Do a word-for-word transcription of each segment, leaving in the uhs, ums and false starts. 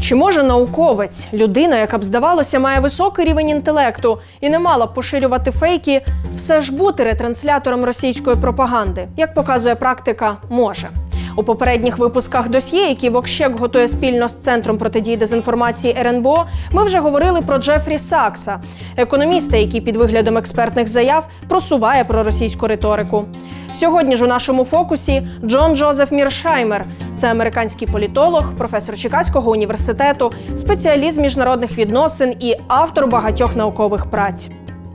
Чи може науковець, людина, яка б, здавалося, має високий рівень інтелекту і не мала б поширювати фейки, все ж бути ретранслятором російської пропаганди? Як показує практика, може. У попередніх випусках досьє, які Вокщек готує спільно з Центром протидії дезінформації ер ен бе о, ми вже говорили про Джефрі Сакса, економіста, який під виглядом експертних заяв просуває проросійську риторику. Сьогодні ж у нашому фокусі Джон Джозеф Міршаймер. Це американський політолог, професор Чикаського університету, спеціаліст міжнародних відносин і автор багатьох наукових праць.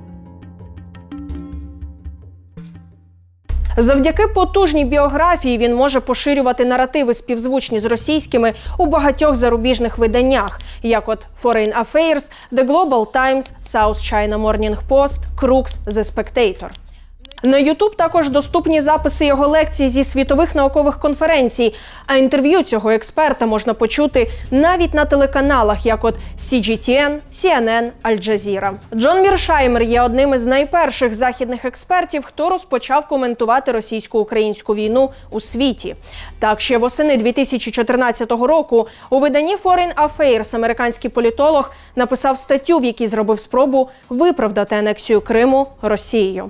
Завдяки потужній біографії він може поширювати наративи, співзвучні з російськими, у багатьох зарубіжних виданнях, як от Foreign Affairs, The Global Times, South China Morning Post, Crux, The Spectator. На YouTube також доступні записи його лекцій зі світових наукових конференцій, а інтерв'ю цього експерта можна почути навіть на телеканалах, як от сі джі ті ен, сі ен ен, Аль Джазіра. Джон Міршаймер є одним із найперших західних експертів, хто розпочав коментувати російсько-українську війну у світі. Так, ще восени дві тисячі чотирнадцятого року у виданні Foreign Affairs американський політолог написав статтю, в якій зробив спробу виправдати анексію Криму Росією.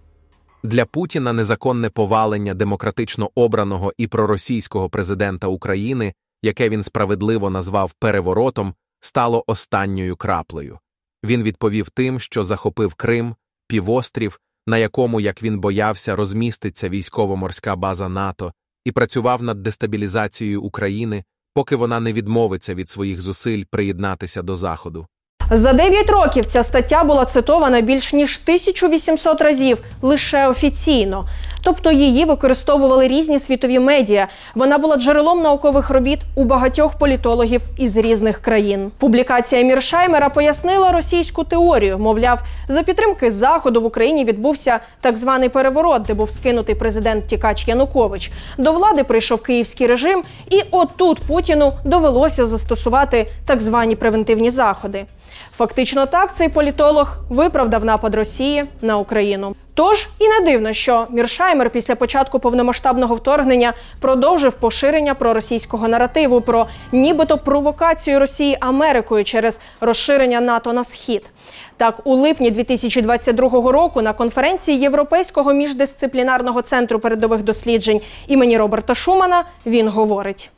Для Путіна незаконне повалення демократично обраного і проросійського президента України, яке він справедливо назвав переворотом, стало останньою краплею. Він відповів тим, що захопив Крим, півострів, на якому, як він боявся, розміститься військово-морська база НАТО, і працював над дестабілізацією України, поки вона не відмовиться від своїх зусиль приєднатися до Заходу. За дев'ять років ця стаття була цитована більш ніж тисячу вісімсот разів лише офіційно. Тобто її використовували різні світові медіа. Вона була джерелом наукових робіт у багатьох політологів із різних країн. Публікація Міршаймера пояснила російську теорію. Мовляв, за підтримки Заходу в Україні відбувся так званий переворот, де був скинутий президент-тікач Янукович. До влади прийшов київський режим, і отут Путіну довелося застосувати так звані превентивні заходи. Фактично так цей політолог виправдав напад Росії на Україну. Тож і не дивно, що Міршаймер після початку повномасштабного вторгнення продовжив поширення проросійського наративу про нібито провокацію Росії Америкою через розширення НАТО на схід. Так, у липні дві тисячі двадцять другого року на конференції Європейського міждисциплінарного центру передових досліджень імені Роберта Шумана він говорить: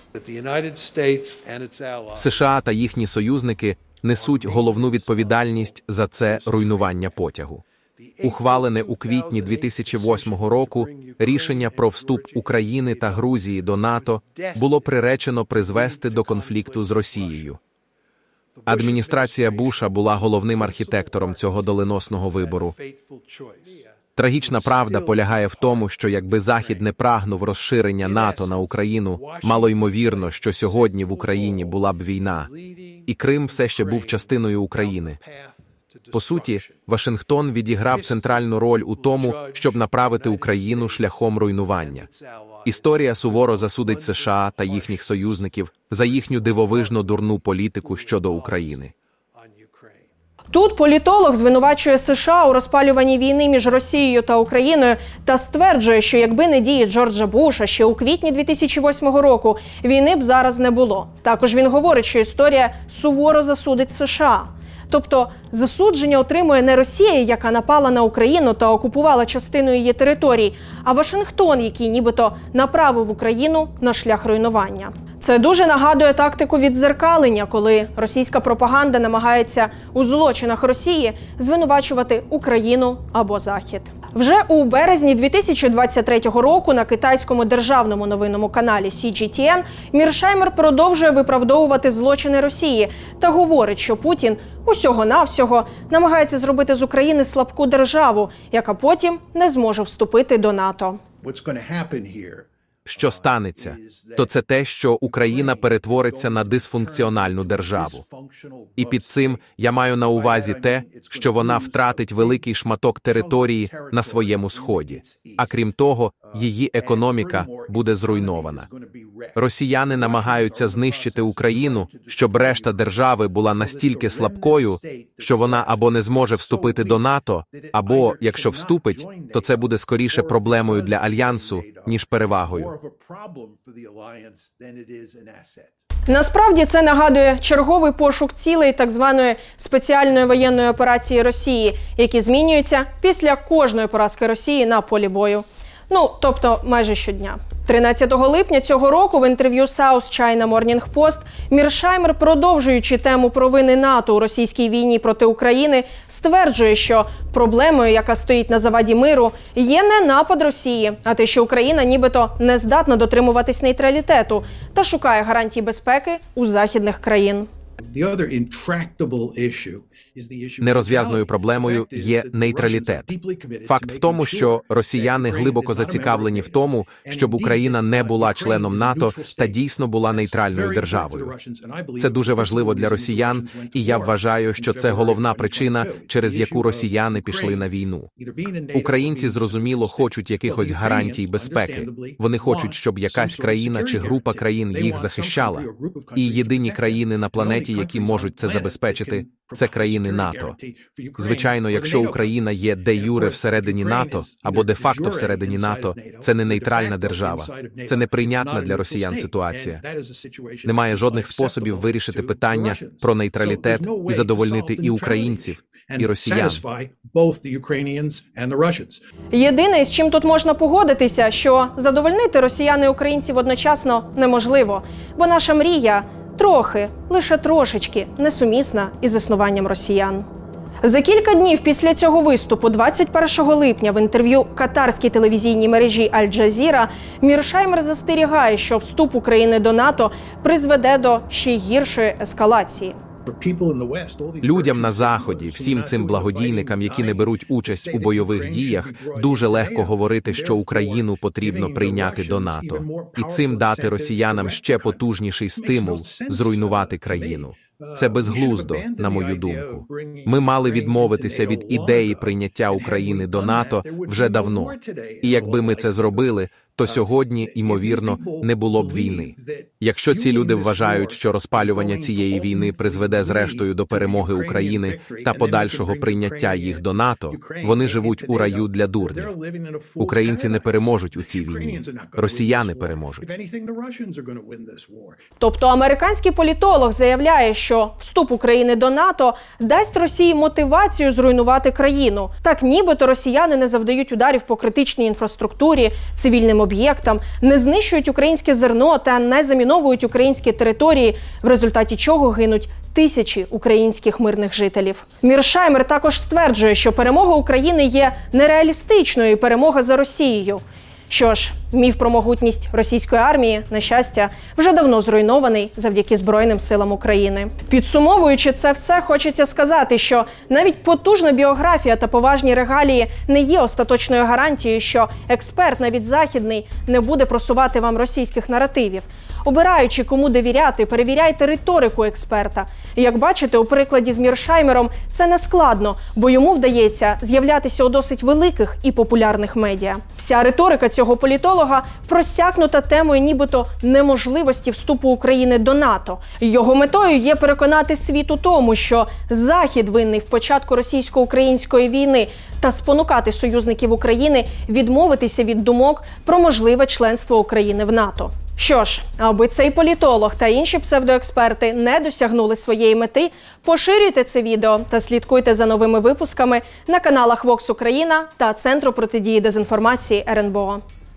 США та їхні союзники несуть головну відповідальність за це руйнування потягу. Ухвалене у квітні дві тисячі восьмого року рішення про вступ України та Грузії до НАТО було приречено призвести до конфлікту з Росією. Адміністрація Буша була головним архітектором цього доленосного вибору. Трагічна правда полягає в тому, що якби Захід не прагнув розширення НАТО на Україну, малоймовірно, що сьогодні в Україні була б війна, і Крим все ще був частиною України. По суті, Вашингтон відіграв центральну роль у тому, щоб направити Україну шляхом руйнування. Історія суворо засудить США та їхніх союзників за їхню дивовижно дурну політику щодо України. Тут політолог звинувачує США у розпалюванні війни між Росією та Україною та стверджує, що якби не дії Джорджа Буша ще у квітні дві тисячі восьмого року, війни б зараз не було. Також він говорить, що історія суворо засудить США. Тобто засудження отримує не Росія, яка напала на Україну та окупувала частину її територій, а Вашингтон, який нібито направив Україну на шлях руйнування. Це дуже нагадує тактику віддзеркалення, коли російська пропаганда намагається у злочинах Росії звинувачувати Україну або Захід. Вже у березні дві тисячі двадцять третього року на китайському державному новинному каналі сі джі ті ен Міршаймер продовжує виправдовувати злочини Росії та говорить, що Путін усього-навсього намагається зробити з України слабку державу, яка потім не зможе вступити до НАТО. Що станеться, то це те, що Україна перетвориться на дисфункціональну державу. І під цим я маю на увазі те, що вона втратить великий шматок території на своєму сході. А крім того, її економіка буде зруйнована. Росіяни намагаються знищити Україну, щоб решта держави була настільки слабкою, що вона або не зможе вступити до НАТО, або, якщо вступить, то це буде скоріше проблемою для Альянсу, ніж перевагою. Насправді це нагадує черговий пошук цілей так званої спеціальної воєнної операції Росії, які змінюються після кожної поразки Росії на полі бою. Ну, тобто майже щодня. тринадцятого липня цього року в інтерв'ю South China Morning Post Міршаймер, продовжуючи тему провини НАТО у російській війні проти України, стверджує, що проблемою, яка стоїть на заваді миру, є не напад Росії, а те, що Україна нібито не здатна дотримуватись нейтралітету та шукає гарантій безпеки у західних країн. Нерозв'язною проблемою є нейтралітет. Факт в тому, що росіяни глибоко зацікавлені в тому, щоб Україна не була членом НАТО та дійсно була нейтральною державою. Це дуже важливо для росіян, і я вважаю, що це головна причина, через яку росіяни пішли на війну. Українці, зрозуміло, хочуть якихось гарантій безпеки. Вони хочуть, щоб якась країна чи група країн їх захищала. І єдині країни на планеті, які можуть це забезпечити, це країни НАТО. Звичайно, якщо Україна є де-юре всередині НАТО або де-факто всередині НАТО, це не нейтральна держава. Це неприйнятна для росіян ситуація. Немає жодних способів вирішити питання про нейтралітет і задовольнити і українців, і росіян. Єдине, з чим тут можна погодитися, що задовольнити росіян і українців одночасно неможливо, бо наша мрія трохи, лише трошечки, несумісна із існуванням росіян. За кілька днів після цього виступу, двадцять першого липня, в інтерв'ю катарській телевізійній мережі Аль-Джазіра, Міршаймер застерігає, що вступ України до НАТО призведе до ще гіршої ескалації. Людям на Заході, всім цим благодійникам, які не беруть участь у бойових діях, дуже легко говорити, що Україну потрібно прийняти до НАТО. І цим дати росіянам ще потужніший стимул зруйнувати країну. Це безглуздо, на мою думку. Ми мали відмовитися від ідеї прийняття України до НАТО вже давно. І якби ми це зробили, то сьогодні, ймовірно, не було б війни. Якщо ці люди вважають, що розпалювання цієї війни призведе зрештою до перемоги України та подальшого прийняття їх до НАТО, вони живуть у раю для дурнів. Українці не переможуть у цій війні. Росіяни переможуть. Тобто американський політолог заявляє, що вступ України до НАТО дасть Росії мотивацію зруйнувати країну. Так нібито росіяни не завдають ударів по критичній інфраструктурі, цивільним об'єктам, не знищують українське зерно та не заміновують українські території, в результаті чого гинуть тисячі українських мирних жителів. Міршаймер також стверджує, що перемога України є нереалістичною, і перемога за Росією. Що ж, міф про могутність російської армії, на щастя, вже давно зруйнований завдяки Збройним силам України. Підсумовуючи це все, хочеться сказати, що навіть потужна біографія та поважні регалії не є остаточною гарантією, що експерт, навіть західний, не буде просувати вам російських наративів. Обираючи, кому довіряти, перевіряйте риторику експерта. І як бачите, у прикладі з Міршаймером це не складно, бо йому вдається з'являтися у досить великих і популярних медіа. Вся риторика цього політолога просякнута темою нібито неможливості вступу України до НАТО. Його метою є переконати світ у тому, що Захід винний в початку російсько-української війни та спонукати союзників України відмовитися від думок про можливе членство України в НАТО. Що ж, аби цей політолог та інші псевдоексперти не досягнули своєї мети, поширюйте це відео та слідкуйте за новими випусками на каналах Vox Україна та Центру протидії дезінформації РНБО.